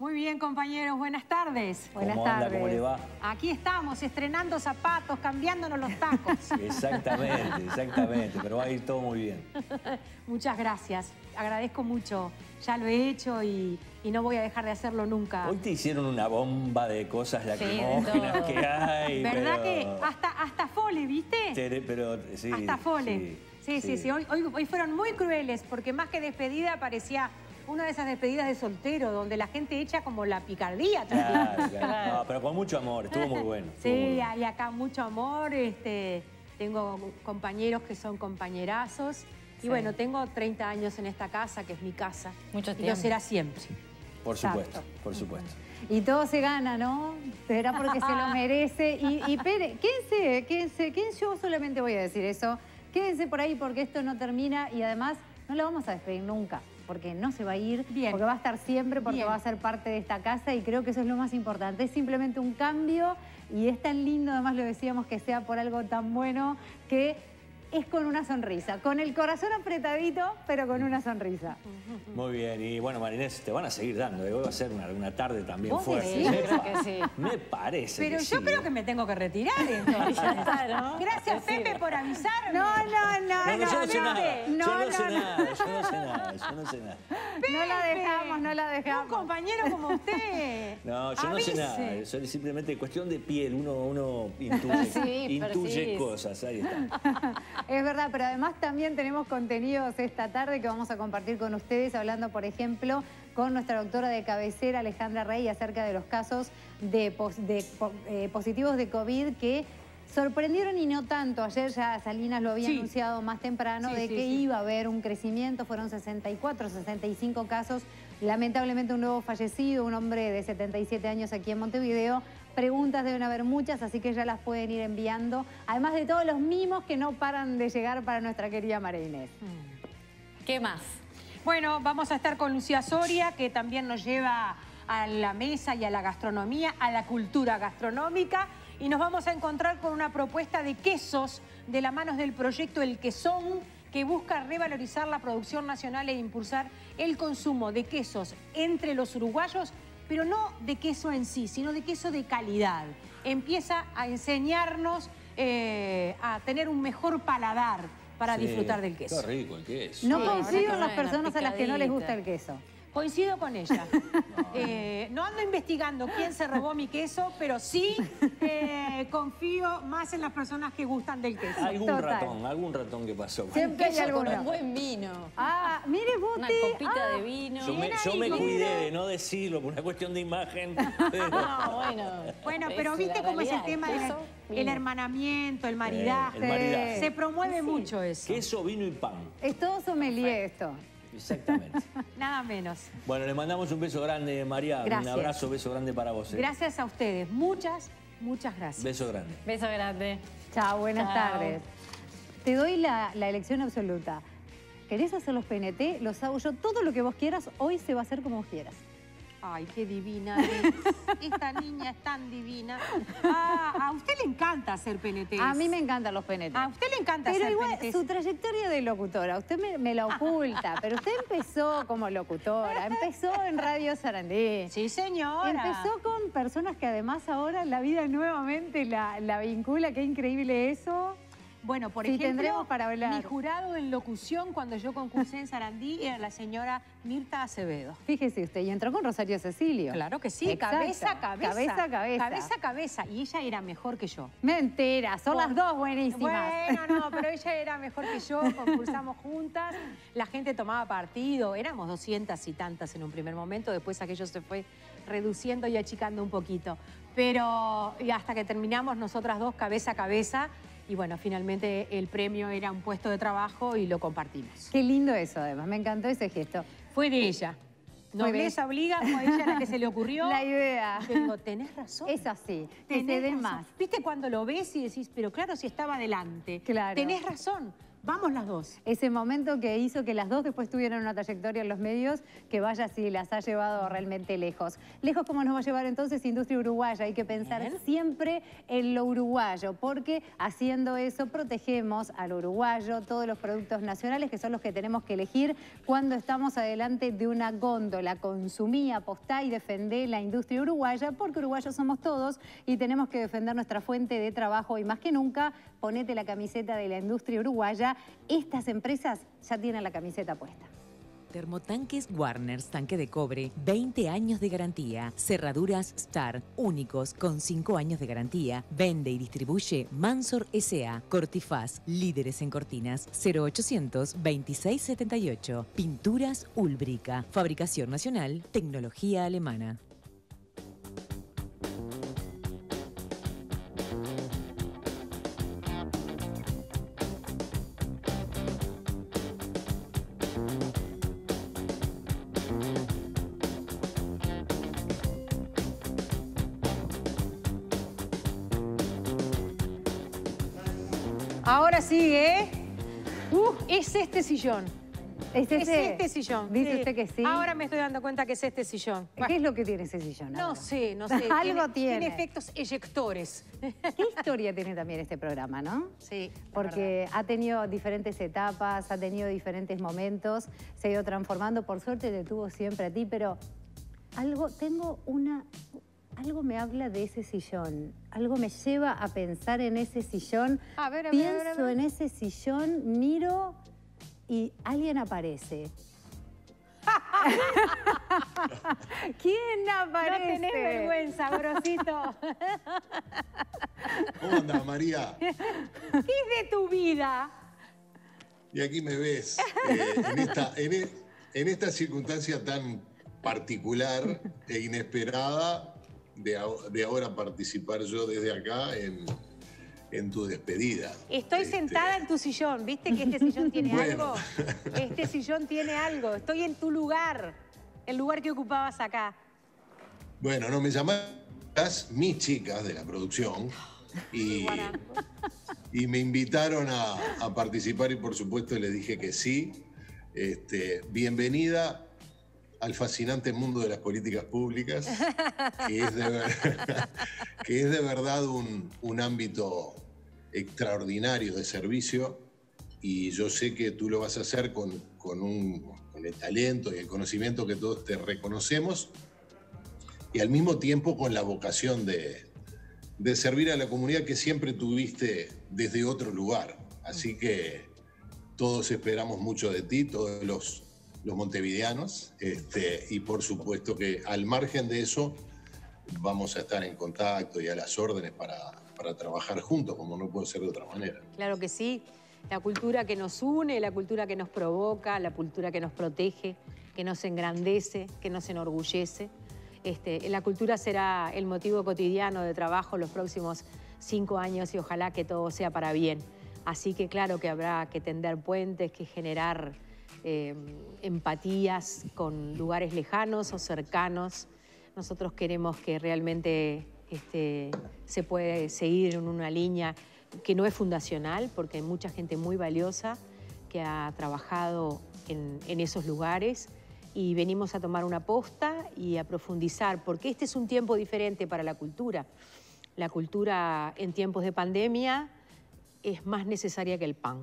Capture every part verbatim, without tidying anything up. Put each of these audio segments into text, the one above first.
Muy bien, compañeros, buenas tardes. Buenas ¿Cómo anda? tardes. ¿Cómo le va? Aquí estamos, estrenando zapatos, cambiándonos los tacos. Exactamente, exactamente, pero va a ir todo muy bien. Muchas gracias, agradezco mucho. Ya lo he hecho y, y no voy a dejar de hacerlo nunca. Hoy te hicieron una bomba de cosas lacrimógenas todo. que hay, ¿Verdad pero... que hasta, hasta Fole, viste? Tere- Pero, sí, Hasta Fole. Sí, sí, sí. Hoy, hoy, hoy fueron muy crueles porque más que despedida parecía una de esas despedidas de soltero donde la gente echa como la picardía también. Claro, claro. No, pero con mucho amor, estuvo muy bueno. estuvo muy Sí, bueno. hay acá mucho amor. Este, tengo compañeros que son compañerazos. Sí. Y bueno, tengo treinta años en esta casa, que es mi casa. Mucho Y lo tiempo. será siempre. Por Exacto. supuesto, por supuesto. Y todo se gana, ¿no? Será porque se lo merece. Y, y Pere, quédense, quédense, quédense, yo solamente voy a decir eso. Quédense por ahí porque esto no termina y además no la vamos a despedir nunca. Porque no se va a ir, Bien. porque va a estar siempre, porque Bien. va a ser parte de esta casa y creo que eso es lo más importante. Es simplemente un cambio y es tan lindo, además lo decíamos, que sea por algo tan bueno que es con una sonrisa, con el corazón apretadito, pero con una sonrisa. Muy bien, y bueno, Marinés, te van a seguir dando, ¿eh? Hoy va a ser una, una tarde también ¿Vos fuerte. decís? Me Yo creo pa- que sí. Me parece Pero que yo sí, creo ¿eh? que me tengo que retirar entonces. Ya está, ¿no? Gracias, Pepe, por avisarme. No, no, no, No, no, yo no sé nada, Pepe. yo No, no sé no, no. nada, yo no sé nada, yo no sé nada. No la Pepe. dejamos, no la Un dejamos. compañero como usted. No, yo no Avise. sé nada, eso es simplemente cuestión de piel, uno, uno intuye, Sí, intuye percibís. cosas, ahí está. Es verdad, pero además también tenemos contenidos esta tarde que vamos a compartir con ustedes, hablando, por ejemplo, con nuestra doctora de cabecera, Alejandra Rey, acerca de los casos de, pos- de po- eh, positivos de COVID que sorprendieron y no tanto. Ayer ya Salinas lo había Sí. anunciado más temprano Sí, de sí, que sí. iba a haber un crecimiento, fueron sesenta y cuatro, sesenta y cinco casos. Lamentablemente un nuevo fallecido, un hombre de setenta y siete años aquí en Montevideo. Preguntas deben haber muchas, así que ya las pueden ir enviando. Además de todos los mimos que no paran de llegar para nuestra querida María Inés. ¿Qué más? Bueno, vamos a estar con Lucía Soria, que también nos lleva a la mesa y a la gastronomía, a la cultura gastronómica. Y nos vamos a encontrar con una propuesta de quesos de la mano del proyecto El Quesón, que busca revalorizar la producción nacional e impulsar el consumo de quesos entre los uruguayos, pero no de queso en sí, sino de queso de calidad. Empieza a enseñarnos eh, a tener un mejor paladar para Sí, disfrutar del queso. Qué rico el queso. No Sí, confío en ahora las que personas una a las que no les picadita. gusta el queso. Coincido con ella. Eh, no ando investigando quién se robó mi queso, pero sí eh, confío más en las personas que gustan del queso. Algún Total. ratón, algún ratón que pasó. Siempre hay Queso con alguno. un buen vino. Ah, mire, Una Bote. copita Ah, de vino. Yo me, Bien yo ahí, me bien. cuidé de no decirlo por una cuestión de imagen. pero- No, bueno. Bueno, Es pero la viste cómo es el realidad, tema del queso, el vino. hermanamiento, el maridaje. el maridaje. Se promueve mucho eso. Queso, vino y pan. es todo sommelier esto. Exactamente. Nada menos. Bueno, le mandamos un beso grande, María. Gracias. Un abrazo, beso grande para vos. ¿eh? Gracias a ustedes. Muchas, muchas gracias. Beso grande. Beso grande. Chao, buenas Chao. tardes. Te doy la, la elección absoluta. ¿Querés hacer los P N T? Los hago yo. Todo lo que vos quieras, hoy se va a hacer como vos quieras. Ay, qué divina es. Esta niña es tan divina. Ah, a usted le encanta hacer P N Ts. A mí me encantan los P N T. A usted le encanta Pero hacer igual, P N Ts. su trayectoria de locutora, usted me, me la oculta, pero usted empezó como locutora, empezó en Radio Sarandí. Sí, señora. Empezó con personas que además ahora la vida nuevamente la, la vincula. Qué increíble eso. Bueno, por Sí, ejemplo, tendremos para hablar. mi jurado en locución cuando yo concursé en Sarandí era la señora Mirta Acevedo. Fíjese usted, y entró con Rosario Cecilio. Claro que sí, Exacto. cabeza a cabeza. Cabeza a cabeza. Cabeza a cabeza. Y ella era mejor que yo. Mentira, son Por- las dos buenísimas. Bueno, no, pero ella era mejor que yo, concursamos juntas, la gente tomaba partido, éramos doscientas y tantas en un primer momento, después aquello se fue reduciendo y achicando un poquito. Pero y hasta que terminamos nosotras dos cabeza a cabeza, y bueno, finalmente el premio era un puesto de trabajo y lo compartimos. Qué lindo eso, además, me encantó ese gesto. Fue de ella. Fue de Nobleza obliga, fue ella la que se le ocurrió. La idea. Yo digo, tenés razón. Es así, que se Tenés dé razón. más. ¿Viste cuando lo ves y decís, pero claro, si estaba adelante? Claro. Tenés razón. Vamos las dos. Ese momento que hizo que las dos después tuvieran una trayectoria en los medios que vaya si las ha llevado realmente lejos. Lejos, ¿cómo nos va a llevar entonces Industria Uruguaya? Hay que pensar Bien. siempre en lo uruguayo, porque haciendo eso protegemos al uruguayo, todos los productos nacionales que son los que tenemos que elegir cuando estamos adelante de una góndola. Consumí, apostá y defendé la industria uruguaya, porque uruguayos somos todos y tenemos que defender nuestra fuente de trabajo y más que nunca, ponete la camiseta de la industria uruguaya. Estas empresas ya tienen la camiseta puesta. Termotanques Warners, tanque de cobre, veinte años de garantía. Cerraduras Star, únicos con cinco años de garantía. Vende y distribuye Mansor S A Cortifaz, líderes en cortinas. cero ochocientos veintiséis setenta y ocho. Pinturas Ulbrica, fabricación nacional, tecnología alemana. Ahora sigue, ¿eh? Uh, es este sillón. ¿Es, ese? es este sillón. ¿Dice sí. usted que sí? Ahora me estoy dando cuenta que es este sillón. ¿Qué bueno. es lo que tiene ese sillón? No ahora? sé, no sé. Algo tiene, tiene. Tiene efectos eyectores. ¿Qué historia tiene también este programa, no? Sí. Porque ha tenido diferentes etapas, ha tenido diferentes momentos, se ha ido transformando. Por suerte te tuvo siempre a ti, pero algo, tengo una... Algo me habla de ese sillón, algo me lleva a pensar en ese sillón. A ver, a ver, Pienso a ver, a ver. en ese sillón, miro y alguien aparece. ¿Quién aparece? No tenés vergüenza, Gorosito. ¿Cómo andás, María? ¿Qué es de tu vida? Y aquí me ves, eh, en, esta, en, e, en esta circunstancia tan particular e inesperada, De, de ahora participar yo desde acá en, en tu despedida. Estoy este... sentada en tu sillón, ¿viste que este sillón tiene bueno. algo? Este sillón tiene algo, estoy en tu lugar, el lugar que ocupabas acá. Bueno, no me llamás mis chicas de la producción y, y me invitaron a, a participar y por supuesto les dije que sí. Este, bienvenida al fascinante mundo de las políticas públicas, que es de, ver, que es de verdad un, un ámbito extraordinario de servicio y yo sé que tú lo vas a hacer con, con, un, con el talento y el conocimiento que todos te reconocemos y al mismo tiempo con la vocación de, de servir a la comunidad que siempre tuviste desde otro lugar. Así que todos esperamos mucho de ti, todos los los montevideanos, este, y por supuesto que al margen de eso vamos a estar en contacto y a las órdenes para, para trabajar juntos, como no puede ser de otra manera. Claro que sí, la cultura que nos une, la cultura que nos provoca, la cultura que nos protege, que nos engrandece, que nos enorgullece. Este, la cultura será el motivo cotidiano de trabajo los próximos cinco años y ojalá que todo sea para bien. Así que claro que habrá que tender puentes, que generar Eh, empatías con lugares lejanos o cercanos. Nosotros queremos que realmente este, se puede seguir en una línea que no es fundacional, porque hay mucha gente muy valiosa que ha trabajado en, en esos lugares y venimos a tomar una posta y a profundizar, porque este es un tiempo diferente para la cultura. La cultura en tiempos de pandemia es más necesaria que el pan.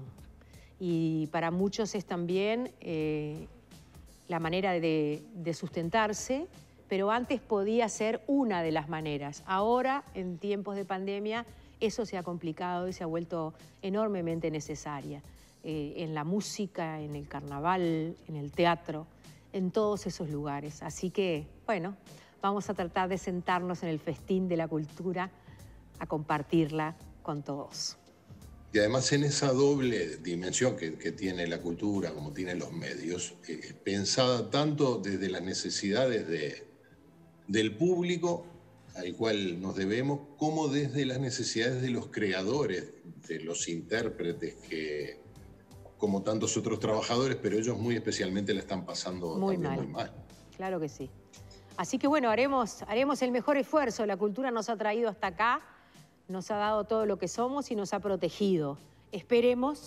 Y para muchos es también eh, la manera de, de sustentarse, pero antes podía ser una de las maneras. Ahora, en tiempos de pandemia, eso se ha complicado y se ha vuelto enormemente necesaria. Eh, en la música, en el carnaval, en el teatro, en todos esos lugares. Así que, bueno, vamos a tratar de sentarnos en el festín de la cultura, a compartirla con todos. Y además en esa doble dimensión que, que tiene la cultura, como tienen los medios, eh, pensada tanto desde las necesidades de, del público al cual nos debemos, como desde las necesidades de los creadores, de los intérpretes, que como tantos otros trabajadores, pero ellos muy especialmente la están pasando muy también mal. muy mal. Claro que sí. Así que bueno, haremos, haremos el mejor esfuerzo. La cultura nos ha traído hasta acá, nos ha dado todo lo que somos y nos ha protegido. Esperemos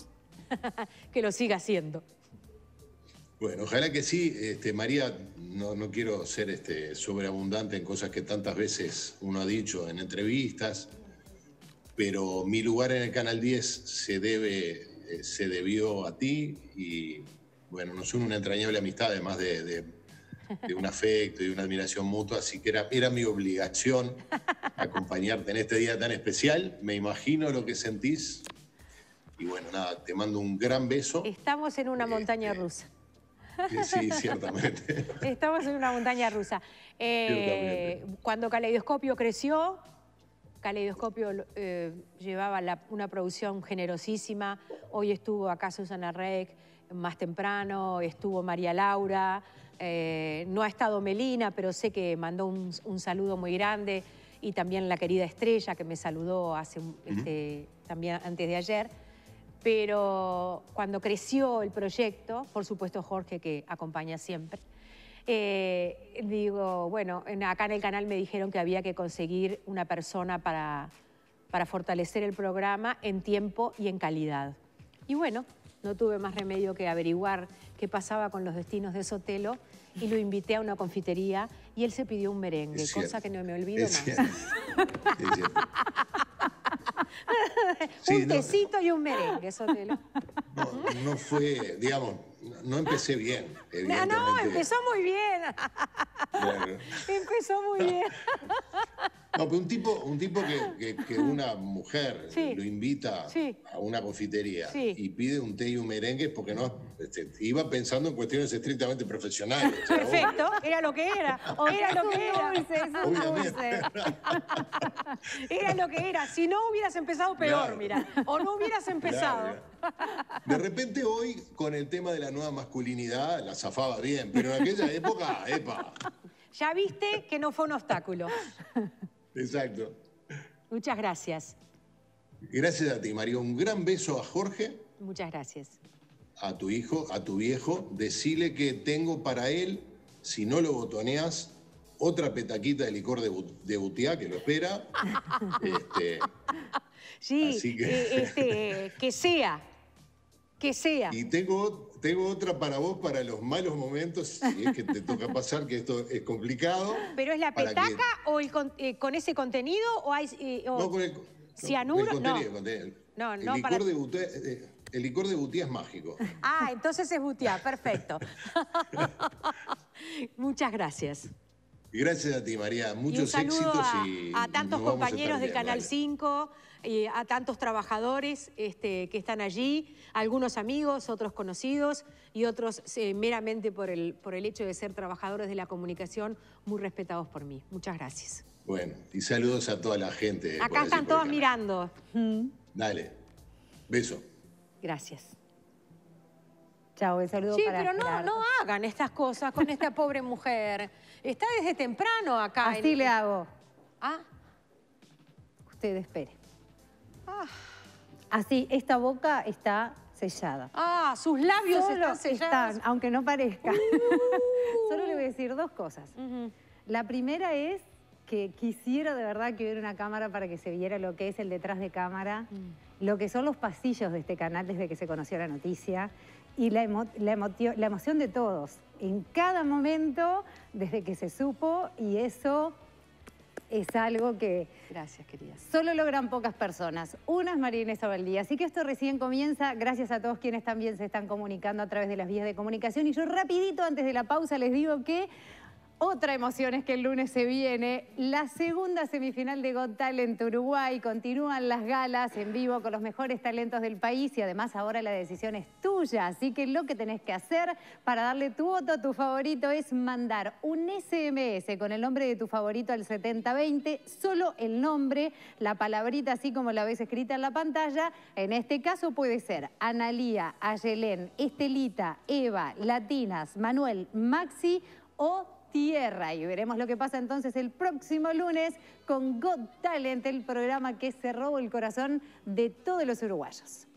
que lo siga haciendo. Bueno, ojalá que sí. Este, María, no, no quiero ser este, sobreabundante en cosas que tantas veces uno ha dicho en entrevistas, pero mi lugar en el Canal diez se debe, eh, se debió a ti y, bueno, nos une una entrañable amistad, además de, de, de un afecto y una admiración mutua, así que era, era mi obligación acompañarte en este día tan especial. Me imagino lo que sentís y, bueno, nada, te mando un gran beso. Estamos en una Este, montaña rusa. Sí, ciertamente. Estamos en una montaña rusa. Eh, cuando Caleidoscopio creció, Caleidoscopio eh, llevaba la, una producción generosísima. Hoy estuvo acá Susana Reck, más temprano, estuvo María Laura, eh, no ha estado Melina, pero sé que mandó un, un saludo muy grande, y también la querida Estrella, que me saludó hace, uh-huh. este, también antes de ayer. Pero cuando creció el proyecto, por supuesto Jorge, que acompaña siempre, eh, digo, bueno, en, acá en el canal me dijeron que había que conseguir una persona para, para fortalecer el programa en tiempo y en calidad. Y bueno, no tuve más remedio que averiguar qué pasaba con los destinos de Sotelo y lo invité a una confitería y él se pidió un merengue, Es cosa cierto. que no me olvido Es más. cierto. Es cierto. Sí, un no. tecito y un merengue, Sotelo. No, no fue, digamos, no empecé bien, No, evidentemente. no, empezó muy bien. Claro. Empezó muy bien. No, pero un tipo, un tipo que, que, que una mujer Sí. lo invita Sí. a una confitería Sí. y pide un té y un merengue porque no, este, iba pensando en cuestiones estrictamente profesionales. O sea, Perfecto, era lo que era. Era lo que era. Dulce, es un Obviamente. dulce. Era lo que era. Si no hubieras empezado peor, Claro. mira. O no hubieras empezado. Claro, claro. De repente hoy, con el tema de la nueva masculinidad, la zafaba bien, pero en aquella época, epa. Ya viste que no fue un obstáculo. Exacto. Muchas gracias. Gracias a ti, María. Un gran beso a Jorge, Muchas gracias. a tu hijo, a tu viejo. Decile que tengo para él, si no lo botoneas, otra petaquita de licor de, bu- de butiá que lo espera. Este, Sí, Así que- eh, este, que sea. Que sea. y tengo, tengo otra para vos para los malos momentos, si es que te toca pasar, que esto es complicado. ¿Pero es la para que- petaca o el con, eh, con ese contenido o hay... eh, o- No, con el, cianuro, el contenido, no. el contenido. No, el no licor para- de butiá, eh, el licor de butiá es mágico. Ah, entonces es butiá, perfecto. Muchas gracias. Gracias a ti, María. Y un Muchos saludo éxitos a, y a tantos nos vamos a compañeros estar del viendo, Canal dale. cinco, y a tantos trabajadores este, que están allí, algunos amigos, otros conocidos y otros eh, meramente por el, por el hecho de ser trabajadores de la comunicación, muy respetados por mí. Muchas gracias. Bueno, y saludos a toda la gente. por Acá allí, están por el todos canal. mirando. Dale. Beso. Gracias. Chao, un saludo Sí, para pero no, Gerardo. no hagan estas cosas con esta pobre mujer. Está desde temprano acá. Así en- le hago. Ah, Usted espere. ah, Así, esta boca está sellada. ah, sus labios Solo están sellados. están, aunque no parezca. Solo le voy a decir dos cosas. Ujú. La primera es que quisiera de verdad que hubiera una cámara para que se viera lo que es el detrás de cámara, lo que son los pasillos de este canal desde que se conoció la noticia y la, emo- la, emotio- la emoción de todos en cada momento desde que se supo, y eso es algo que Gracias, queridas. solo logran pocas personas. Una es María Inés Abaldía. Así que esto recién comienza. Gracias a todos quienes también se están comunicando a través de las vías de comunicación. Y yo rapidito, antes de la pausa, les digo que otra emoción es que el lunes se viene la segunda semifinal de Got Talent Uruguay. Continúan las galas en vivo con los mejores talentos del país y además ahora la decisión es tuya. Así que lo que tenés que hacer para darle tu voto a tu favorito es mandar un ese eme ese con el nombre de tu favorito al setenta veinte, solo el nombre, la palabrita así como la ves escrita en la pantalla. En este caso puede ser Analía, Ayelén, Estelita, Eva, Latinas, Manuel, Maxi o Tierra. Y veremos lo que pasa entonces el próximo lunes con Got Talent, el programa que se robó el corazón de todos los uruguayos.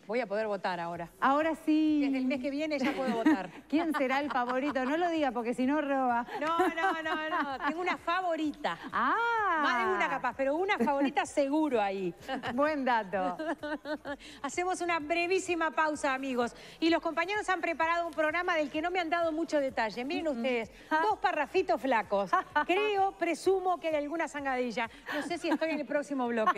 Voy a poder votar ahora. Ahora sí. Desde el mes que viene ya puedo votar. ¿Quién será el favorito? No lo diga porque si no roba. No, no, no, no. Tengo una favorita. Ah. Más de una capaz, pero una favorita seguro ahí. Buen dato. Hacemos una brevísima pausa, amigos. Y los compañeros han preparado un programa del que no me han dado mucho detalle. Miren ustedes, dos parrafitos flacos. Creo, presumo que hay alguna zangadilla. No sé si estoy en el próximo bloque.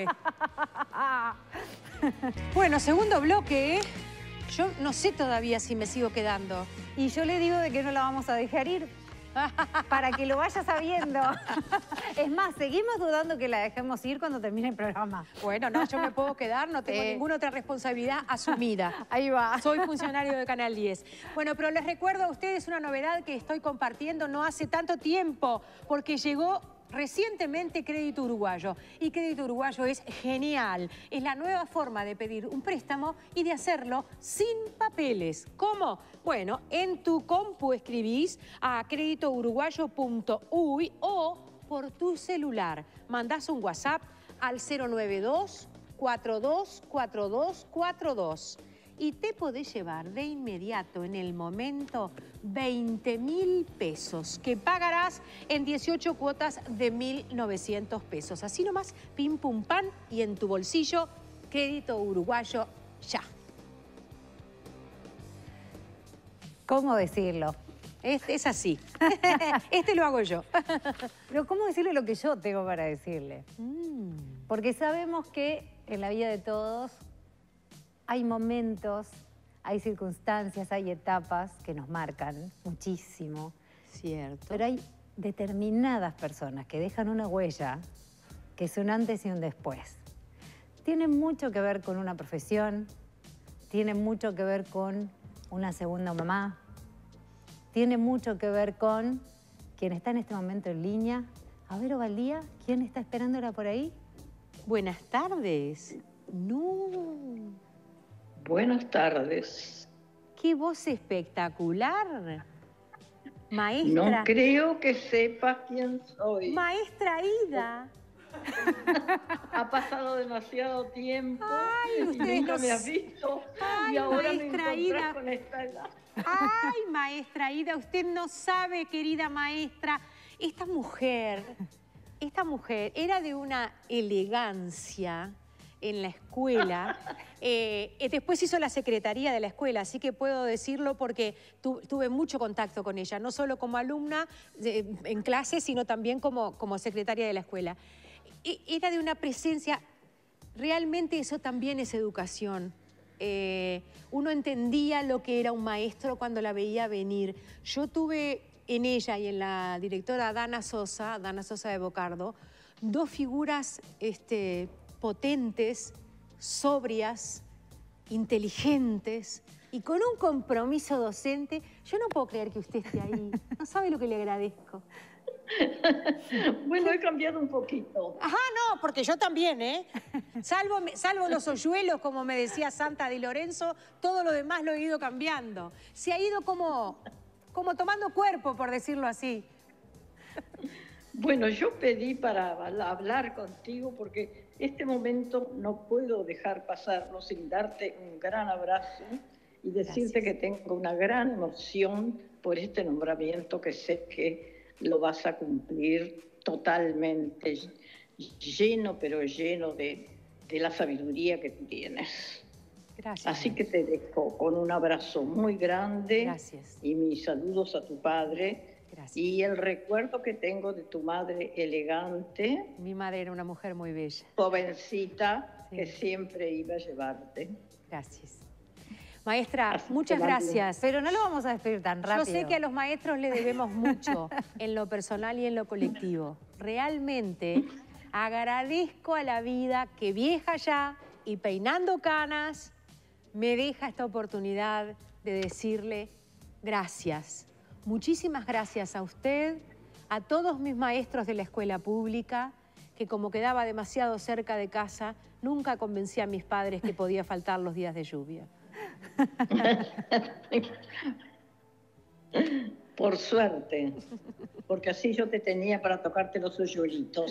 Bueno, segundo bloque, ¿eh? Yo no sé todavía si me sigo quedando. Y yo le digo de que no la vamos a dejar ir para que lo vaya sabiendo. Es más, seguimos dudando que la dejemos ir cuando termine el programa. Bueno, no, yo me puedo quedar, no tengo Eh. ninguna otra responsabilidad asumida. Ahí va. Soy funcionario de Canal diez. Bueno, pero les recuerdo a ustedes una novedad que estoy compartiendo no hace tanto tiempo, porque llegó recientemente Crédito Uruguayo. Y Crédito Uruguayo es genial. Es la nueva forma de pedir un préstamo y de hacerlo sin papeles. ¿Cómo? Bueno, en tu compu escribís a crédito uruguayo punto uy o por tu celular. Mandás un WhatsApp al cero nueve dos, cuatro dos cuatro dos cuatro dos. Y te podés llevar de inmediato, en el momento, veinte mil pesos, que pagarás en dieciocho cuotas de mil novecientos pesos. Así nomás, pim pum pan, y en tu bolsillo, Crédito Uruguayo ya. ¿Cómo decirlo? Es, es así. Este lo hago yo. Pero ¿cómo decirle lo que yo tengo para decirle? Mm. Porque sabemos que en la vida de todos hay momentos, hay circunstancias, hay etapas que nos marcan muchísimo. Cierto. Pero hay determinadas personas que dejan una huella que es un antes y un después. Tiene mucho que ver con una profesión, tiene mucho que ver con una segunda mamá, tiene mucho que ver con quien está en este momento en línea. A ver, Ovaldía, ¿quién está esperándola por ahí? Buenas tardes. No. Buenas tardes. ¡Qué voz espectacular! Maestra. No creo que sepas quién soy. Maestra Ida. Ha pasado demasiado tiempo Ay, y ustedes nunca no me has s- visto. Ay, y ahora me maestra encontrás Ida. con esta edad. Ay, maestra Ida, usted no sabe, querida maestra, esta mujer, esta mujer era de una elegancia en la escuela. Eh, eh, después hizo la secretaría de la escuela, así que puedo decirlo porque tu, tuve mucho contacto con ella, no solo como alumna eh, en clase, sino también como, como secretaria de la escuela. E- era de una presencia, realmente eso también es educación. Eh, uno entendía lo que era un maestro cuando la veía venir. Yo tuve en ella y en la directora Dana Sosa, Dana Sosa de Bocardo, dos figuras este, potentes, sobrias, inteligentes y con un compromiso docente. Yo no puedo creer que usted esté ahí. No sabe lo que le agradezco. Bueno, he cambiado un poquito. Ajá, no, porque yo también, ¿eh? Salvo, salvo los hoyuelos, como me decía Santa Di Lorenzo, todo lo demás lo he ido cambiando. Se ha ido como, como tomando cuerpo, por decirlo así. Bueno, yo pedí para hablar contigo porque este momento no puedo dejar pasarlo sin darte un gran abrazo y decirte Gracias. que tengo una gran emoción por este nombramiento que sé que lo vas a cumplir totalmente, lleno, pero lleno de, de la sabiduría que tienes. Gracias. Así que te dejo con un abrazo muy grande. Gracias. Y mis saludos a tu padre. Gracias. Y el recuerdo que tengo de tu madre elegante, Mi madre era una mujer muy bella. jovencita, Sí. que siempre iba a llevarte. Gracias. Maestra, Así muchas que la- gracias. Pero no lo vamos a despedir tan rápido. Yo sé que a los maestros le debemos mucho en lo personal y en lo colectivo. Realmente agradezco a la vida que vieja ya y peinando canas me deja esta oportunidad de decirle gracias. Muchísimas gracias a usted, a todos mis maestros de la escuela pública, que como quedaba demasiado cerca de casa, nunca convencí a mis padres que podía faltar los días de lluvia. Por suerte, porque así yo te tenía para tocarte los hoyuelitos.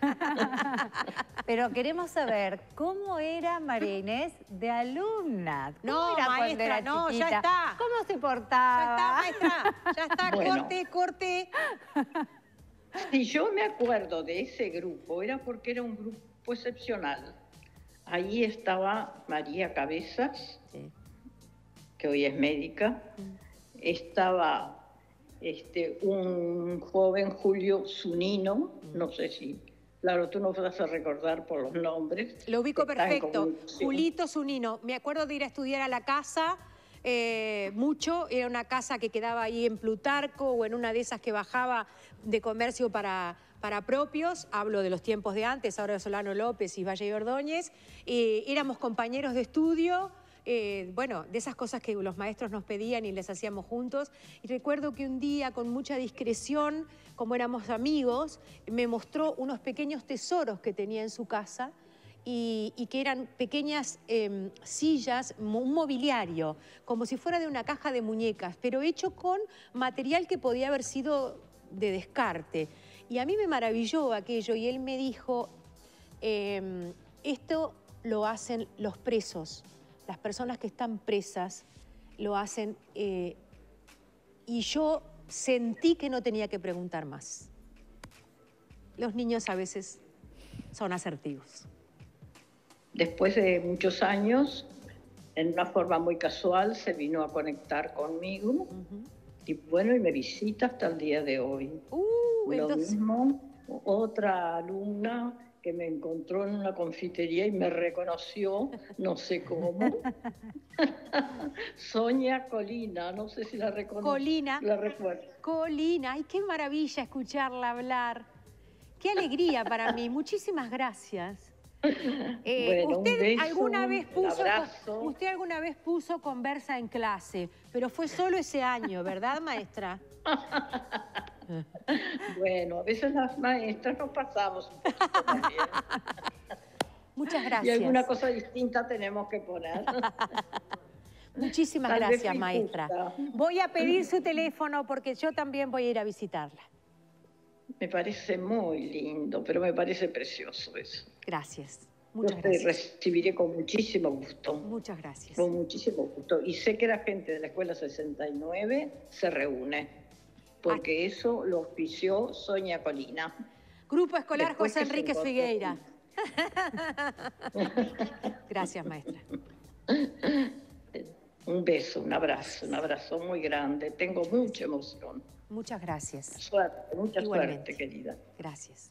Pero queremos saber, ¿cómo era María Inés de alumna? ¿Cómo No, era cuando maestra, era no, ya chiquita? está. ¿Cómo se Ya portaba? está, maestra. Ya está, Bueno. corte, corte. Si yo me acuerdo de ese grupo, era porque era un grupo excepcional. Ahí estaba María Cabezas, Sí. que hoy es médica. Estaba este, un joven Julio Zunino, no sé si, claro, tú no vas a recordar por los nombres. Lo ubico Está en perfecto. comunicación. Julito Zunino. Me acuerdo de ir a estudiar a la casa eh, mucho. Era una casa que quedaba ahí en Plutarco o en una de esas que bajaba de comercio para, para propios. Hablo de los tiempos de antes, ahora Solano López y Valle y Ordóñez. Eh, éramos compañeros de estudio. Eh, bueno, de esas cosas que los maestros nos pedían y les hacíamos juntos. Y recuerdo que un día, con mucha discreción, como éramos amigos, me mostró unos pequeños tesoros que tenía en su casa y, y que eran pequeñas eh, sillas, un mobiliario, como si fuera de una caja de muñecas, pero hecho con material que podía haber sido de descarte. Y a mí me maravilló aquello y él me dijo, eh, esto lo hacen los presos. Las personas que están presas lo hacen eh, y yo sentí que no tenía que preguntar más. Los niños a veces son asertivos. Después de muchos años, en una forma muy casual, se vino a conectar conmigo. Uh-huh. Y bueno, y me visita hasta el día de hoy. Uh, Lo entonces... mismo, otra alumna que me encontró en una confitería y me reconoció, no sé cómo. Sonia Colina, no sé si la reconozco. Colina. La recuerdo. Colina, ay, qué maravilla escucharla hablar. Qué alegría para mí, muchísimas gracias. Eh, Bueno, usted un beso, alguna vez puso, un abrazo. usted alguna vez puso conversa en clase, pero fue solo ese año, ¿verdad, maestra? Bueno, a veces las maestras nos pasamos un poquito también. Muchas gracias. Y alguna cosa distinta tenemos que poner. Muchísimas Tal vez gracias, fui maestra. justa. Voy a pedir su teléfono porque yo también voy a ir a visitarla. Me parece muy lindo, pero me parece precioso eso. Gracias. Muchas Yo te gracias. recibiré con muchísimo gusto. Muchas gracias. Con muchísimo gusto. Y sé que la gente de la Escuela sesenta y nueve se reúne, porque ah. eso lo auspició Sonia Colina. Grupo Escolar Después José Enríquez encontró... Figueira. Gracias, maestra. Un beso, un abrazo, un abrazo muy grande. Tengo mucha emoción. Muchas gracias. Suerte, mucha Igualmente. suerte, querida. Gracias.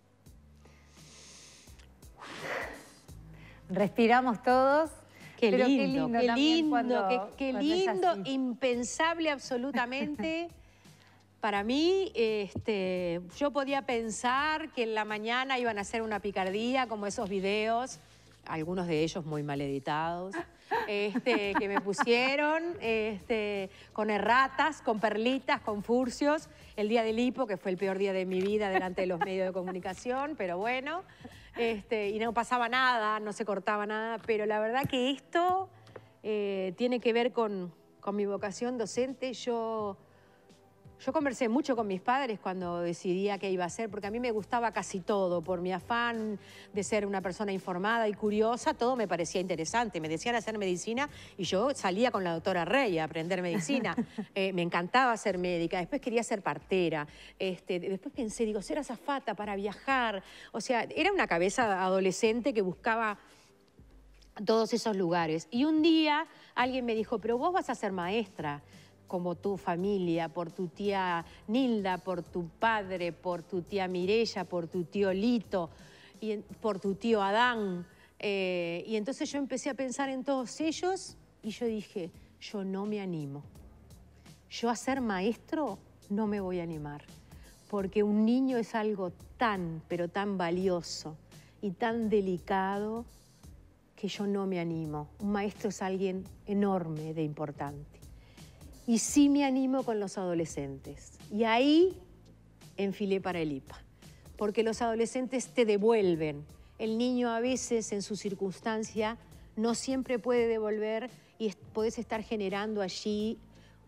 Respiramos todos. Qué pero lindo, qué lindo, qué también lindo, cuando, qué, qué cuando es lindo, así. impensable absolutamente. Para mí, este, yo podía pensar que en la mañana iban a hacer una picardía como esos videos, algunos de ellos muy mal editados, este, que me pusieron este, con erratas, con perlitas, con furcios, el día del hipo, que fue el peor día de mi vida delante de los medios de comunicación, pero bueno, este, y no pasaba nada, no se cortaba nada, pero la verdad que esto eh, tiene que ver con, con mi vocación docente. Yo... Yo conversé mucho con mis padres cuando decidía qué iba a hacer, porque a mí me gustaba casi todo, por mi afán de ser una persona informada y curiosa, todo me parecía interesante. Me decían hacer medicina y yo salía con la doctora Rey a aprender medicina. Eh, me encantaba ser médica, después quería ser partera, este, después pensé, digo, ser azafata para viajar. O sea, era una cabeza adolescente que buscaba todos esos lugares. Y un día alguien me dijo, pero vos vas a ser maestra, como tu familia, por tu tía Nilda, por tu padre, por tu tía Mirella, por tu tío Lito, y por tu tío Adán. Eh, y entonces yo empecé a pensar en todos ellos y yo dije, yo no me animo. Yo a ser maestro no me voy a animar, porque un niño es algo tan, pero tan valioso y tan delicado que yo no me animo. Un maestro es alguien enorme de importante. Y sí me animo con los adolescentes. Y ahí enfilé para el I P A. Porque los adolescentes te devuelven. El niño a veces en su circunstancia no siempre puede devolver y podés estar generando allí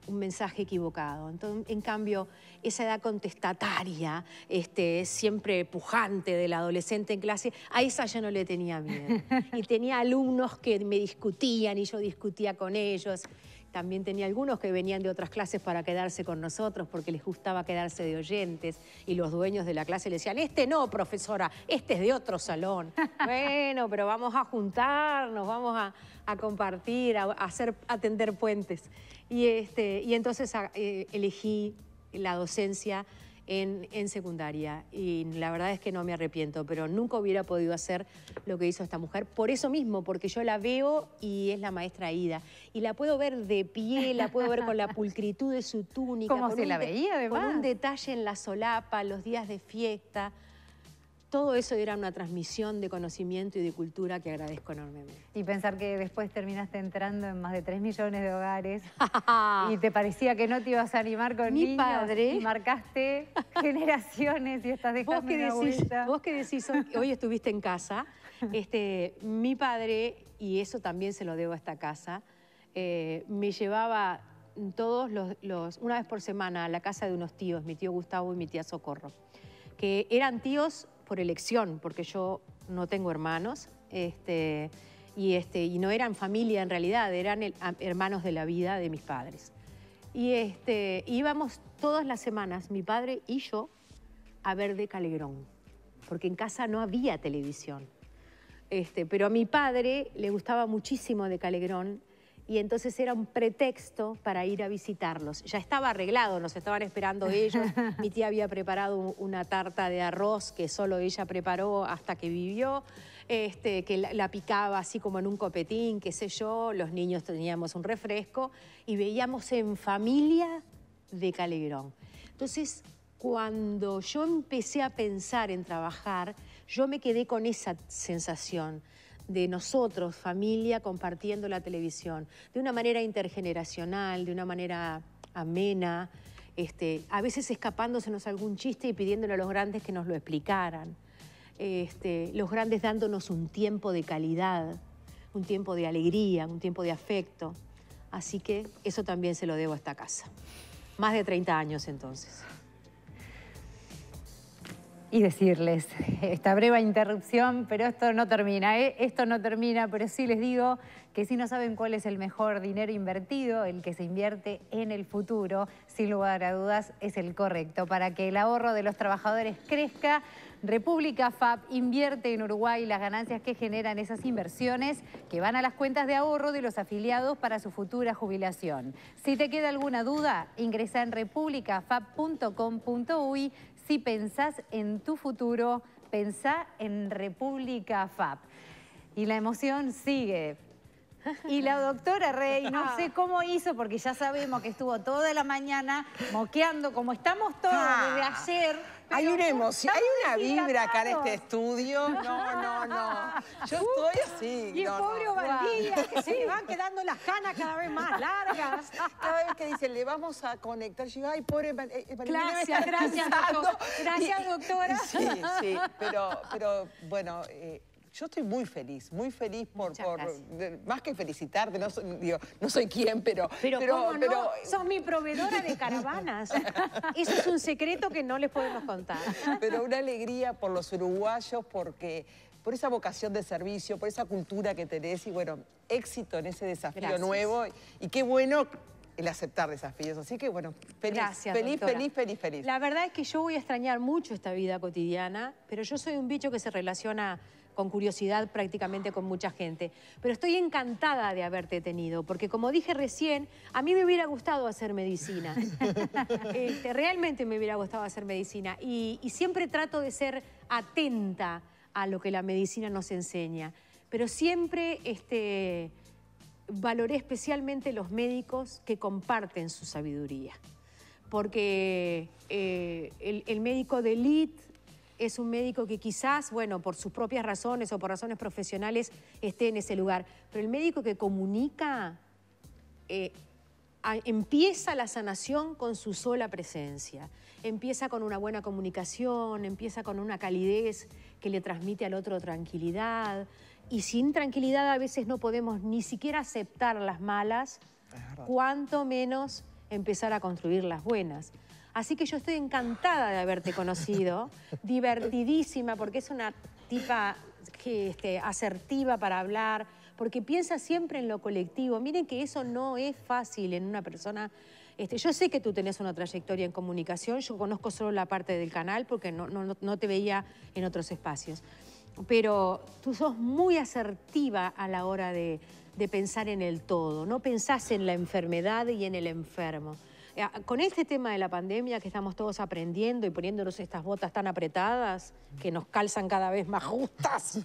un mensaje equivocado. Entonces, en cambio, esa edad contestataria, este, siempre pujante del adolescente en clase, a esa yo no le tenía miedo. Y tenía alumnos que me discutían y yo discutía con ellos. También tenía algunos que venían de otras clases para quedarse con nosotros porque les gustaba quedarse de oyentes y los dueños de la clase le decían, este no, profesora, este es de otro salón. Bueno, pero vamos a juntarnos, vamos a, a compartir, a, a hacer, a tender puentes. Y, este, y entonces a, eh, elegí la docencia en, en secundaria y la verdad es que no me arrepiento, pero nunca hubiera podido hacer lo que hizo esta mujer, por eso mismo, porque yo la veo y es la maestra Aída, y la puedo ver de pie, la puedo ver con la pulcritud de su túnica, como con se un la veía además, con un detalle en la solapa, los días de fiesta. Todo eso era una transmisión de conocimiento y de cultura que agradezco enormemente. Y pensar que después terminaste entrando en más de tres millones de hogares y te parecía que no te ibas a animar con Mi niños padre... y marcaste generaciones y estás dejando ¿Vos que una decís, vuelta. vos que decís, hoy, hoy estuviste en casa, este, mi padre, y eso también se lo debo a esta casa, eh, me llevaba todos los, los, una vez por semana a la casa de unos tíos, mi tío Gustavo y mi tía Socorro, que eran tíos por elección, porque yo no tengo hermanos, este, y, este, y no eran familia en realidad, eran el, hermanos de la vida de mis padres. Y este, íbamos todas las semanas, mi padre y yo, a ver de Calegrón, porque en casa no había televisión. Este, pero a mi padre le gustaba muchísimo de Calegrón y entonces era un pretexto para ir a visitarlos. Ya estaba arreglado, nos estaban esperando ellos. Mi tía había preparado una tarta de arroz que solo ella preparó hasta que vivió, este, que la, la picaba así como en un copetín, qué sé yo. Los niños teníamos un refresco y veíamos en familia de Calegrón. Entonces, cuando yo empecé a pensar en trabajar, yo me quedé con esa sensación de nosotros, familia, compartiendo la televisión, de una manera intergeneracional, de una manera amena, este, a veces escapándosenos algún chiste y pidiéndole a los grandes que nos lo explicaran, este, los grandes dándonos un tiempo de calidad, un tiempo de alegría, un tiempo de afecto. Así que eso también se lo debo a esta casa. Más de treinta años entonces. Y decirles, esta breve interrupción, pero esto no termina, ¿eh? Esto no termina, pero sí les digo que si no saben cuál es el mejor dinero invertido, el que se invierte en el futuro, sin lugar a dudas, es el correcto. Para que el ahorro de los trabajadores crezca, República F A P invierte en Uruguay las ganancias que generan esas inversiones que van a las cuentas de ahorro de los afiliados para su futura jubilación. Si te queda alguna duda, ingresa en republica f a p punto com punto uy. Si pensás en tu futuro, pensá en República F A P. Y la emoción sigue. Y la doctora Rey, no sé cómo hizo, porque ya sabemos que estuvo toda la mañana moqueando, como estamos todos desde ayer. Hay una emoción, hay una vibra acá en este estudio. No, no, no. Yo estoy así. Y el no, pobre no. Ovaldía, que se le van quedando las canas cada vez más largas. Cada vez que dicen, le vamos a conectar, yo digo, ay, pobre Mar- eh, Marilena debe Gracias, estar gracias, pensando. doctor. Gracias, doctora. Sí, sí, pero, pero bueno, eh, yo estoy muy feliz, muy feliz por, Muchas por gracias. de- más que felicitarte, no soy, digo, no soy quien, pero... Pero, pero, ¿cómo no? pero- Sos mi proveedora de caravanas. Eso es un secreto que no les podemos contar. pero una alegría por los uruguayos, porque por esa vocación de servicio, por esa cultura que tenés y bueno, éxito en ese desafío Gracias. nuevo y qué bueno el aceptar desafíos. Así que bueno, feliz, Gracias, feliz, doctora. feliz, feliz, feliz. La verdad es que yo voy a extrañar mucho esta vida cotidiana, pero yo soy un bicho que se relaciona con curiosidad prácticamente con mucha gente. Pero estoy encantada de haberte tenido, porque como dije recién, a mí me hubiera gustado hacer medicina. Este, realmente me hubiera gustado hacer medicina. Y, y siempre trato de ser atenta a lo que la medicina nos enseña. Pero siempre este, valoré especialmente los médicos que comparten su sabiduría. Porque eh, el, el médico de élite es un médico que quizás, bueno, por sus propias razones o por razones profesionales esté en ese lugar. Pero el médico que comunica eh, a, empieza la sanación con su sola presencia. Empieza con una buena comunicación, empieza con una calidez que le transmite al otro tranquilidad. Y sin tranquilidad a veces no podemos ni siquiera aceptar las malas, cuanto menos empezar a construir las buenas. Así que yo estoy encantada de haberte conocido, divertidísima, porque es una tipa que, este, asertiva para hablar, porque piensa siempre en lo colectivo. Miren que eso no es fácil en una persona. Este, yo sé que tú tenés una trayectoria en comunicación, yo conozco solo la parte del canal porque no, no, no te veía en otros espacios. Pero tú sos muy asertiva a la hora de, de pensar en el todo, no pensás en la enfermedad y en el enfermo. Con este tema de la pandemia que estamos todos aprendiendo y poniéndonos estas botas tan apretadas que nos calzan cada vez más justas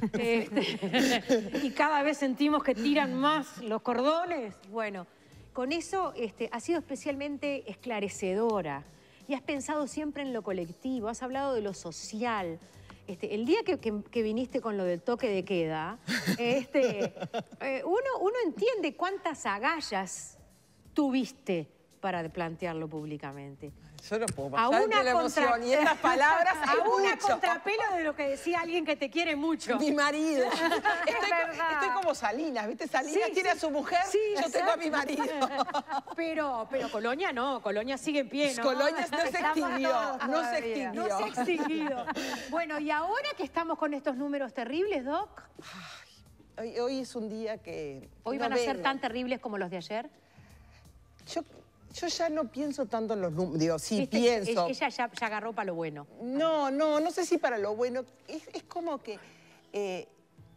este, y cada vez sentimos que tiran más los cordones, bueno, con eso este, has sido especialmente esclarecedora y has pensado siempre en lo colectivo, has hablado de lo social. Este, el día que, que, que viniste con lo del toque de queda, este, eh, uno, uno entiende cuántas agallas tuviste para plantearlo públicamente. Yo no puedo a pasar una la contra... emoción y estas palabras hay a una mucho. contrapelo de lo que decía alguien que te quiere mucho. Mi marido. Estoy, estoy como Salinas, ¿viste? Salinas Sí, tiene sí. a su mujer, Sí, yo tengo a mi marido. Pero, pero Colonia no, Colonia sigue en pie, ¿no? Colonia no se Estamos extinguió, todos no se todavía. extinguió. No se extinguió. Bueno, y ahora que estamos con estos números terribles, Doc, Hoy, hoy es un día que... ¿hoy no van a ser vengo. tan terribles como los de ayer? Yo, yo ya no pienso tanto en los números, digo, sí ¿Viste? pienso. Ella ya, ya agarró para lo bueno. No, no, no sé si para lo bueno. Es, es como que eh,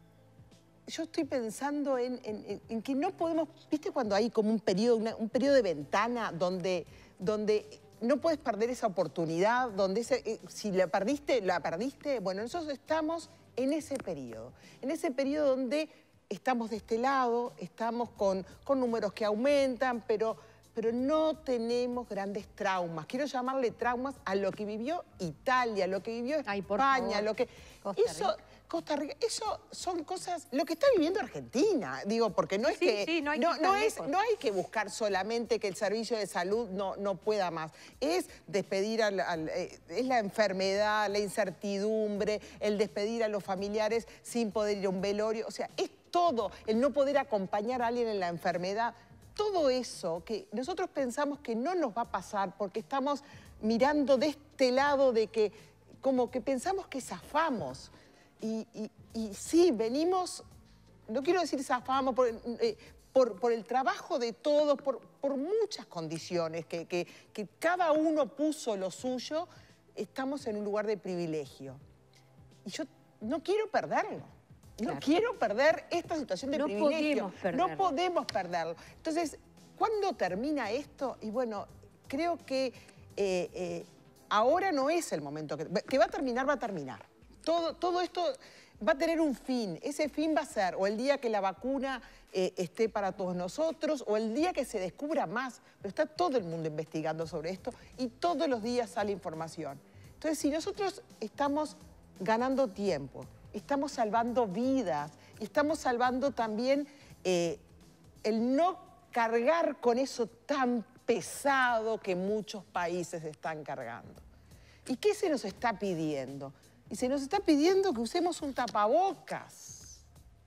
yo estoy pensando en, en, en que no podemos, ¿viste cuando hay como un periodo, una, un periodo de ventana donde, donde no puedes perder esa oportunidad, donde ese, eh, si la perdiste, la perdiste? Bueno, nosotros estamos en ese periodo, en ese periodo donde estamos de este lado, estamos con, con números que aumentan, pero... pero no tenemos grandes traumas. Quiero llamarle traumas a lo que vivió Italia, a lo que vivió Ay, por España, favor. lo que... Costa eso, Rica. Costa Rica, eso son cosas... Lo que está viviendo Argentina, digo, porque no es Sí, que... sí, no hay que no, estar no es, lejos. no hay que buscar solamente que el servicio de salud no, no pueda más. Es despedir al... al eh, es la enfermedad, la incertidumbre, el despedir a los familiares sin poder ir a un velorio. O sea, es todo. El no poder acompañar a alguien en la enfermedad. Todo eso que nosotros pensamos que no nos va a pasar porque estamos mirando de este lado de que como que pensamos que zafamos. Y, y, y sí, venimos, no quiero decir zafamos, por, eh, por, por el trabajo de todos, por, por muchas condiciones que, que, que cada uno puso lo suyo, estamos en un lugar de privilegio. Y yo no quiero perderlo. No Claro. quiero perder esta situación de No privilegio. podemos perderlo. No podemos perderlo. Entonces, ¿cuándo termina esto? Y bueno, creo que eh, eh, ahora no es el momento. Que, que va a terminar, va a terminar. Todo, todo esto va a tener un fin. Ese fin va a ser o el día que la vacuna eh, esté para todos nosotros o el día que se descubra más. Pero está todo el mundo investigando sobre esto y todos los días sale información. Entonces, si nosotros estamos ganando tiempo, estamos salvando vidas y estamos salvando también eh, el no cargar con eso tan pesado que muchos países están cargando. ¿Y qué se nos está pidiendo? Y se nos está pidiendo que usemos un tapabocas.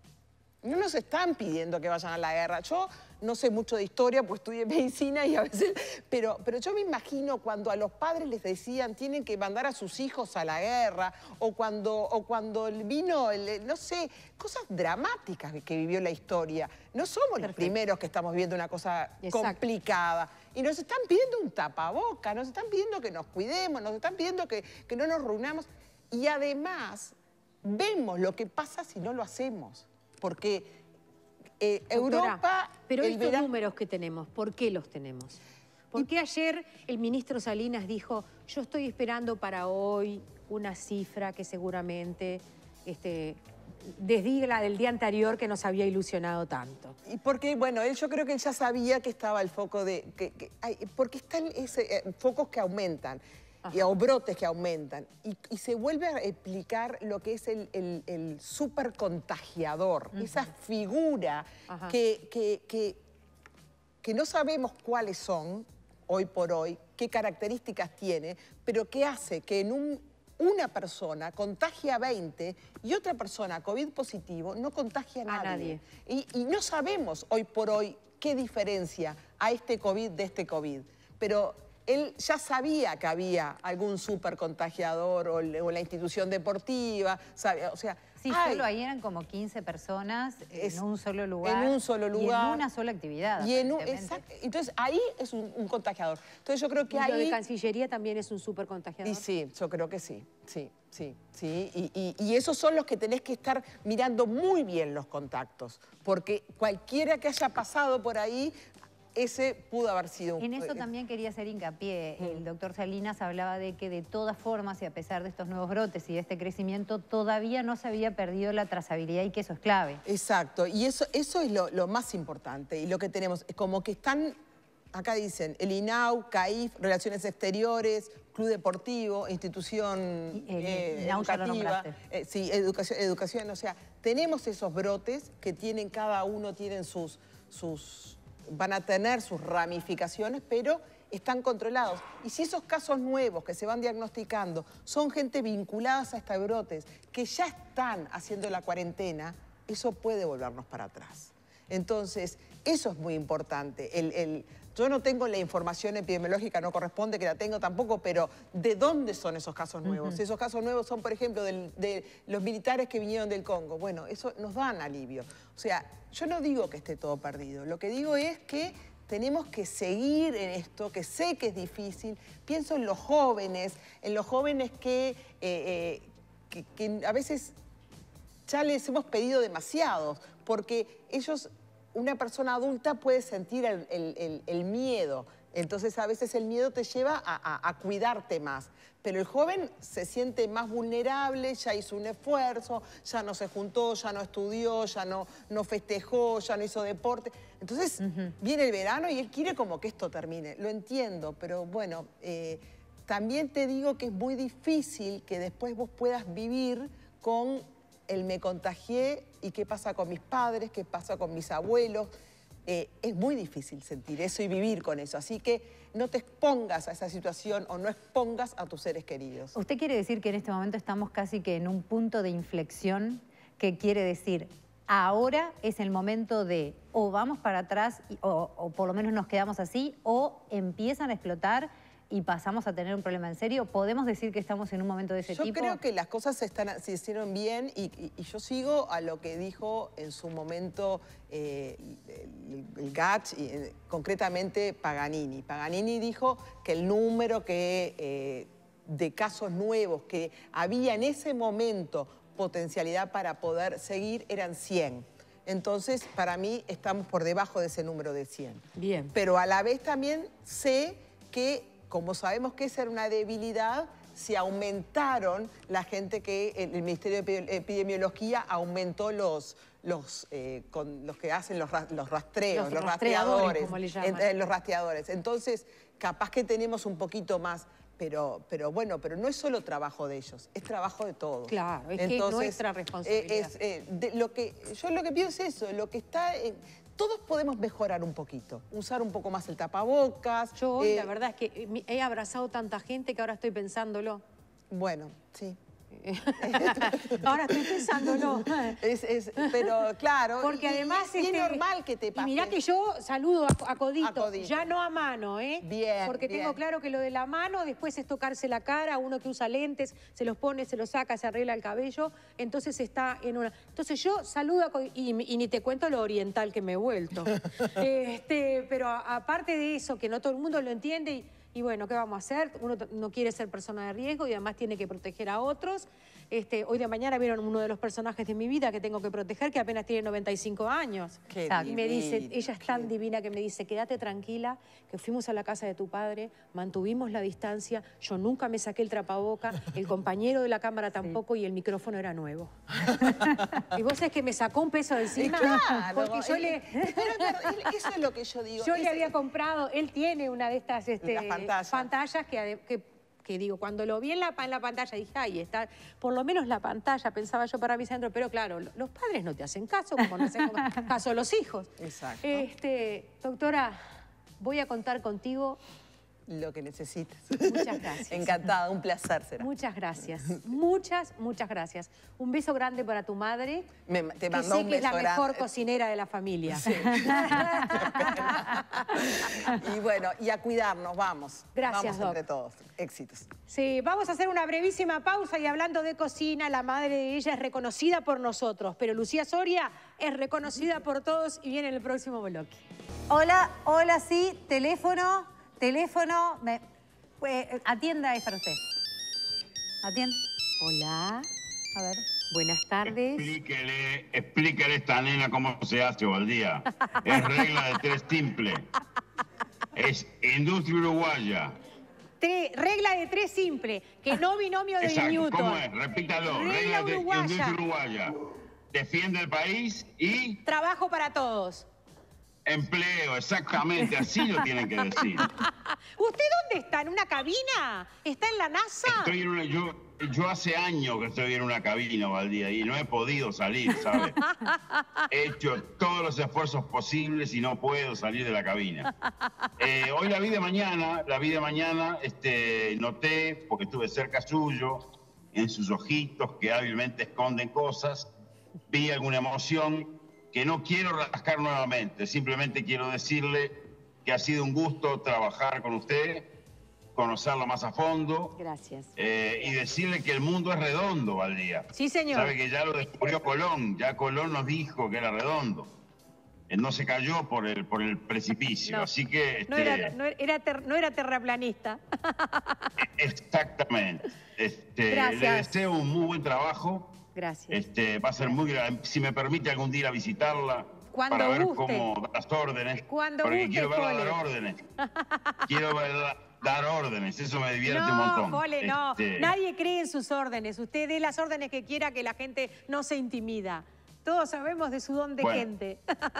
No nos están pidiendo que vayan a la guerra. Yo no sé mucho de historia, pues estudié medicina y a veces... Pero, pero yo me imagino cuando a los padres les decían tienen que mandar a sus hijos a la guerra, o cuando, o cuando vino, el, no sé, cosas dramáticas que vivió la historia. No somos Perfecto. los primeros que estamos viendo una cosa Exacto. complicada. Y nos están pidiendo un tapaboca, nos están pidiendo que nos cuidemos, nos están pidiendo que, que no nos reunamos. Y además, vemos lo que pasa si no lo hacemos. Porque eh, Doctora, Europa... pero el estos verano- números que tenemos, ¿por qué los tenemos? ¿Por qué ayer el ministro Salinas dijo, yo estoy esperando para hoy una cifra que seguramente este, desdiga la del día anterior que nos había ilusionado tanto? Y porque, bueno, él, yo creo que él ya sabía que estaba el foco de... Que, que hay- porque están ese, eh, focos que aumentan, y, o brotes que aumentan. Y, y se vuelve a explicar lo que es el, el, el supercontagiador, uh-huh. esa figura que, que, que, que no sabemos cuáles son hoy por hoy, qué características tiene, pero que hace que en un, una persona contagia a veinte y otra persona COVID positivo no contagia a nadie. A nadie. Y, y no sabemos hoy por hoy qué diferencia a este COVID de este COVID. Pero él ya sabía que había algún súper contagiador o, o la institución deportiva, sabe, o sea... Sí, ay, solo ahí eran como quince personas es, en un solo lugar. En un solo lugar. Y en una sola actividad. Y en un, exacto, entonces ahí es un, un contagiador. Entonces yo creo que y ahí... lo de Cancillería también es un súper contagiador. Y sí, yo creo que sí, sí, sí, sí. Y, y, y esos son los que tenés que estar mirando muy bien los contactos, porque cualquiera que haya pasado por ahí, ese pudo haber sido un... En eso también quería hacer hincapié. El doctor Salinas hablaba de que de todas formas y a pesar de estos nuevos brotes y de este crecimiento, todavía no se había perdido la trazabilidad y que eso es clave. Exacto, y eso, eso es lo, lo más importante y lo que tenemos, como que están, acá dicen, el INAU, CAIF, Relaciones Exteriores, Club Deportivo, institución El eh, INAU ya lo educativa, nombraste. eh, sí, educación, educación, o sea, tenemos esos brotes que tienen, cada uno tienen sus... sus van a tener sus ramificaciones, pero están controlados. Y si esos casos nuevos que se van diagnosticando son gente vinculadas a estos brotes, que ya están haciendo la cuarentena, eso puede volvernos para atrás. Entonces, eso es muy importante. El, el, yo no tengo la información epidemiológica, no corresponde que la tengo tampoco, pero ¿de dónde son esos casos nuevos? Uh-huh. Esos casos nuevos son, por ejemplo, del, de los militares que vinieron del Congo. Bueno, eso nos dan alivio. O sea, yo no digo que esté todo perdido. Lo que digo es que tenemos que seguir en esto, que sé que es difícil. Pienso en los jóvenes, en los jóvenes que, eh, eh, que, que a veces ya les hemos pedido demasiado, porque ellos... Una persona adulta puede sentir el, el, el, el miedo, entonces a veces el miedo te lleva a, a, a cuidarte más. Pero el joven se siente más vulnerable, ya hizo un esfuerzo, ya no se juntó, ya no estudió, ya no, no festejó, ya no hizo deporte. Entonces uh-huh. viene el verano y él quiere como que esto termine. Lo entiendo, pero bueno, eh, también te digo que es muy difícil que después vos puedas vivir con... el me contagié y qué pasa con mis padres, qué pasa con mis abuelos. Eh, es muy difícil sentir eso y vivir con eso. Así que no te expongas a esa situación o no expongas a tus seres queridos. ¿Usted quiere decir que en este momento estamos casi que en un punto de inflexión que quiere decir ahora es el momento de o vamos para atrás o, o por lo menos nos quedamos así o empiezan a explotar y pasamos a tener un problema en serio? ¿Podemos decir que estamos en un momento de ese yo tipo? Yo creo que las cosas se, están, se hicieron bien y, y, y yo sigo a lo que dijo en su momento eh, el, el G A C H, y, eh, concretamente Paganini. Paganini dijo que el número que, eh, de casos nuevos que había en ese momento potencialidad para poder seguir eran cien. Entonces, para mí, estamos por debajo de ese número de cien. Bien. Pero a la vez también sé que como sabemos que esa era una debilidad, se aumentaron la gente que el Ministerio de Epidemiología aumentó los, los, eh, con los que hacen los, los rastreos, los, los rastreadores, rastreadores, como le llaman. eh, los rastreadores. Entonces, capaz que tenemos un poquito más, pero, pero bueno, pero no es solo trabajo de ellos, es trabajo de todos. Claro, es Entonces, que es nuestra responsabilidad. Eh, es, eh, de, lo que, yo lo que pienso es eso, lo que está... En, todos podemos mejorar un poquito, usar un poco más el tapabocas. Yo hoy, eh, la verdad es que he abrazado tanta gente que ahora estoy pensándolo. Bueno, sí. Ahora estoy pensándolo. Es, es, pero claro, porque y, además y, y este, es normal que te pase. Y mirá que yo saludo a, a, codito, a codito, ya no a mano, ¿eh? Bien, porque bien. tengo claro que lo de la mano después es tocarse la cara, uno que usa lentes, se los pone, se los saca, se arregla el cabello, entonces está en una... Entonces yo saludo a codito, y, y ni te cuento lo oriental que me he vuelto. este, pero a, aparte de eso, que no todo el mundo lo entiende y... Y bueno, ¿qué vamos a hacer? Uno no quiere ser persona de riesgo y además tiene que proteger a otros. Este, hoy de mañana vieron uno de los personajes de mi vida que tengo que proteger, que apenas tiene noventa y cinco años. Qué y me dice, divino, ella es tan qué... divina que me dice, quédate tranquila, que fuimos a la casa de tu padre, mantuvimos la distancia, yo nunca me saqué el trapaboca, el compañero de la cámara tampoco sí. Y el micrófono era nuevo. Y vos sabés que me sacó un peso de encima. Claro, porque yo el, le... Pero eso es lo que yo digo. Yo es... le había comprado, él tiene una de estas este, pantallas, pantallas que... que que digo, cuando lo vi en la, en la pantalla dije, ay, está, por lo menos la pantalla, pensaba yo para mi centro, pero claro, los padres no te hacen caso, como no hacen caso los hijos. Exacto. Este, doctora, voy a contar contigo Lo que necesites. Muchas gracias. Encantada, un placer será. Muchas gracias. Muchas, muchas gracias. Un beso grande para tu madre. Me, te que mandó sé un que es beso la mejor grande. cocinera de la familia. Sí. Y bueno, y a cuidarnos, vamos. Gracias, Vamos Doc. entre todos. Éxitos. Sí, vamos a hacer una brevísima pausa y hablando de cocina, la madre de ella es reconocida por nosotros, pero Lucía Soria es reconocida por todos y viene en el próximo bloque. Hola, hola, sí, teléfono, teléfono, me, eh, atienda, es para usted. Atienda. Hola, A ver. buenas tardes. Explíquele, explíquele a esta nena cómo se hace, Valdía. Es regla de tres simple. Es industria uruguaya. Tre- regla de tres simple, que no binomio de Exacto. Newton. ¿Cómo es? Repítalo. Regla Regla de uruguaya. industria uruguaya. Defiende el país y Trabajo para todos. empleo. Exactamente. Así lo tienen que decir. ¿Usted dónde está? ¿En una cabina? ¿Está en la NASA? Estoy en una, yo, yo hace años que estoy en una cabina, Valdía, y no he podido salir, ¿sabes? He hecho todos los esfuerzos posibles y no puedo salir de la cabina. Eh, hoy la vi de mañana, la vi de mañana, este, noté, porque estuve cerca suyo, en sus ojitos que hábilmente esconden cosas, vi alguna emoción que no quiero rascar nuevamente, simplemente quiero decirle que ha sido un gusto trabajar con usted, conocerlo más a fondo. Gracias. Eh, y decirle que el mundo es redondo, Valdía. Sí, señor. Sabe que ya lo descubrió Colón, ya Colón nos dijo que era redondo. Él no se cayó por el, por el precipicio, No. así que... No este, era, no era, ter- no era terraplanista. Exactamente. Este, Gracias. le deseo un muy buen trabajo. Gracias. Este, va a ser muy gra- si me permite algún día ir a visitarla Cuando para ver guste. cómo da las órdenes. Cuando porque guste, quiero verla Pole. dar órdenes. Quiero verla dar órdenes, eso me divierte un No, montón. Pole, no. Este, Nadie cree en sus órdenes. Usted dé las órdenes que quiera, que la gente no se intimida. Todos sabemos de su don de Bueno. gente.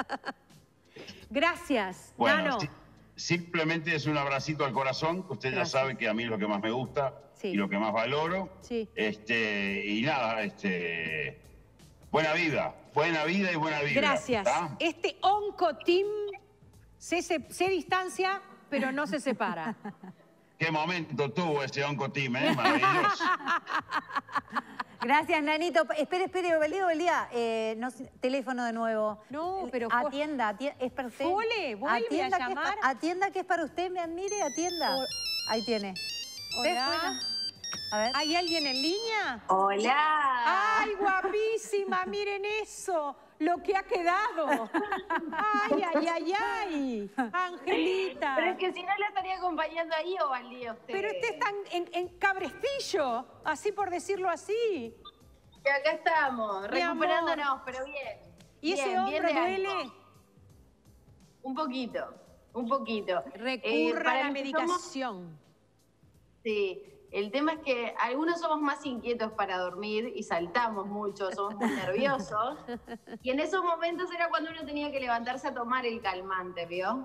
Gracias, Bueno, Nano. sí, simplemente es un abracito al corazón, que usted Gracias. ya sabe que a mí es lo que más me gusta Sí. y lo que más valoro. Sí. Este, y nada, este, buena vida, buena vida y buena vida. Gracias. ¿tá? Este Onco Team se, se, se distancia, pero no se separa. Qué momento tuvo ese Oncoteam, ¿eh? Maravilloso. Gracias, Nanito. Espere, espere, Baldía, Baldía. Eh, no sé, teléfono de nuevo. No, pero... Atienda, atienda, es para usted. Fole, vuelve atienda a que es pa- llamar. atienda que es para usted, me admire, atienda. O- Ahí tiene. ¿Ves? Hola. Bueno. A ver. ¿Hay alguien en línea? Hola. ¡Ay, guapísima! Miren eso, lo que ha quedado. ¡Ay, ay, ay, ay! Angelita. Pero es que si no la estaría acompañando ahí o al día usted. Pero usted está en, en Cabrestillo, así por decirlo así. Y acá estamos, Mi amor. recuperándonos, pero bien. ¿Y ese Bien, bien hombro de duele? ánimo. Un poquito, un poquito. Eh, Recurra para a la los que somos- medicación. Sí, el tema es que algunos somos más inquietos para dormir y saltamos mucho, somos muy nerviosos. Y en esos momentos era cuando uno tenía que levantarse a tomar el calmante, ¿vio?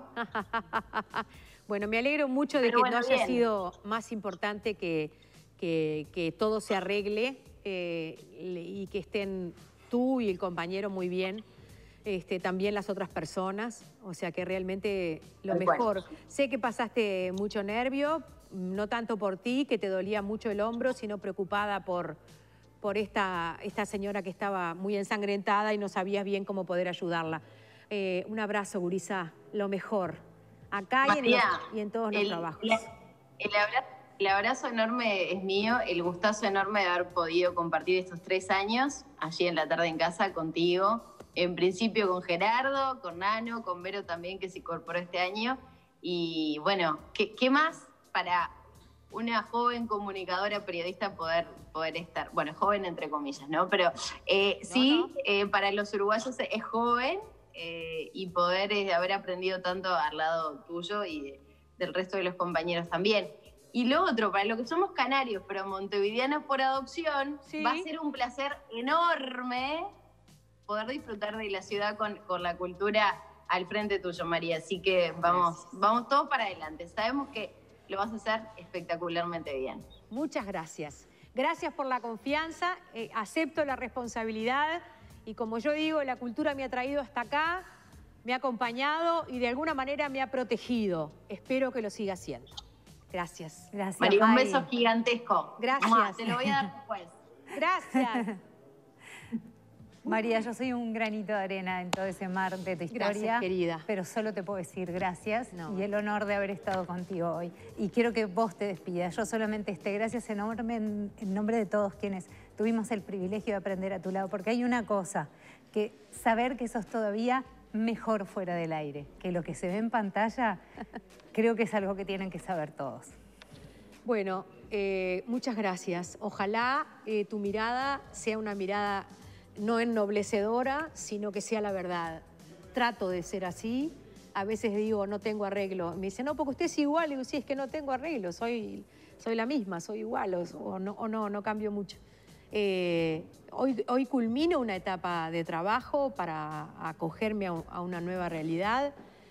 Bueno, me alegro mucho de Pero que bueno, no haya bien. sido más importante que, que, que todo se arregle eh, le- y que estén tú y el compañero muy bien, este, también las otras personas, o sea que realmente lo Tal cual. mejor. Sé que pasaste mucho nervio, no tanto por ti, que te dolía mucho el hombro, sino preocupada por, por esta, esta señora que estaba muy ensangrentada y no sabías bien cómo poder ayudarla. Eh, un abrazo, Gurisa, lo mejor. Acá y en, los- María, y en todos los el, trabajos. la- el abrazo, el abrazo enorme es mío, el gustazo enorme de haber podido compartir estos tres años allí en la tarde en casa contigo. En principio con Gerardo, con Nano, con Vero también que se incorporó este año. Y bueno, ¿qué, qué más para una joven comunicadora, periodista poder, poder estar? Bueno, joven entre comillas, ¿no? Pero eh, No, sí, no. eh, para los uruguayos es joven. Eh, y poder eh, haber aprendido tanto al lado tuyo y de- del resto de los compañeros también. Y lo otro, para los que somos canarios, pero montevideanos por adopción, Sí. va a ser un placer enorme poder disfrutar de la ciudad con, con la cultura al frente tuyo, María. Así que vamos, vamos todos para adelante. Sabemos que lo vas a hacer espectacularmente bien. Muchas gracias. Gracias por la confianza, eh, acepto la responsabilidad y como yo digo, la cultura me ha traído hasta acá, me ha acompañado y de alguna manera me ha protegido. Espero que lo siga haciendo. Gracias. Gracias, María, un Mari. beso gigantesco. Gracias. Mua, te lo voy a dar después. Gracias. María, yo soy un granito de arena en todo ese mar de tu historia. Gracias, querida. Pero solo te puedo decir gracias No. y el honor de haber estado contigo hoy. Y quiero que vos te despidas. Yo solamente este gracias enorme en, en nombre de todos quienes tuvimos el privilegio de aprender a tu lado. Porque hay una cosa, que saber que sos todavía mejor fuera del aire, que lo que se ve en pantalla, creo que es algo que tienen que saber todos. Bueno, eh, muchas gracias. Ojalá eh, tu mirada sea una mirada no ennoblecedora, sino que sea la verdad. Trato de ser así. A veces digo, no tengo arreglo. Me dicen, no, porque usted es igual. Y digo, sí, es que no tengo arreglo. Soy, soy la misma, soy igual. O, o no, o no, no cambio mucho. Eh, hoy, hoy culmino una etapa de trabajo para acogerme a, a una nueva realidad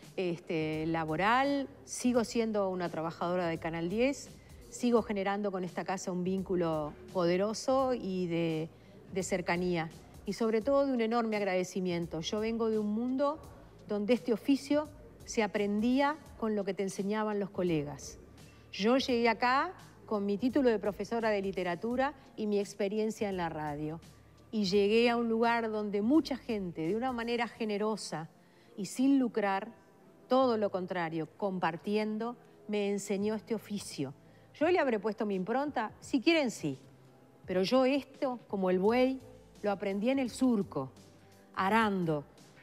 este, laboral. Sigo siendo una trabajadora de Canal diez. Sigo generando con esta casa un vínculo poderoso y de, de cercanía. Y sobre todo de un enorme agradecimiento. Yo vengo de un mundo donde este oficio se aprendía con lo que te enseñaban los colegas. Yo llegué acá con mi título de profesora de literatura y mi experiencia en la radio. Y llegué a un lugar donde mucha gente, de una manera generosa y sin lucrar, todo lo contrario, compartiendo, me enseñó este oficio. Yo le habré puesto mi impronta, si quieren sí, pero yo esto, como el buey, lo aprendí en el surco, arando,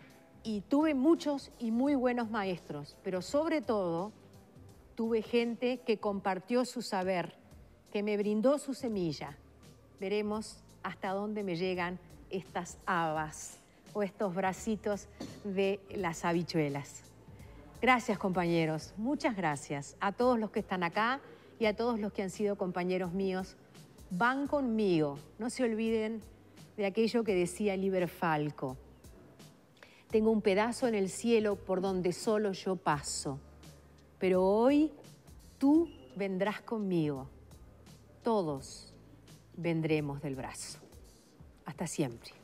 y tuve muchos y muy buenos maestros, pero sobre todo tuve gente que compartió su saber, que me brindó su semilla. Veremos hasta dónde me llegan estas habas o estos bracitos de las habichuelas. Gracias, compañeros, muchas gracias a todos los que están acá y a todos los que han sido compañeros míos. Van conmigo, no se olviden de aquello que decía Liber Falco. Tengo un pedazo en el cielo por donde solo yo paso, pero hoy tú vendrás conmigo. Todos vendremos del brazo. Hasta siempre.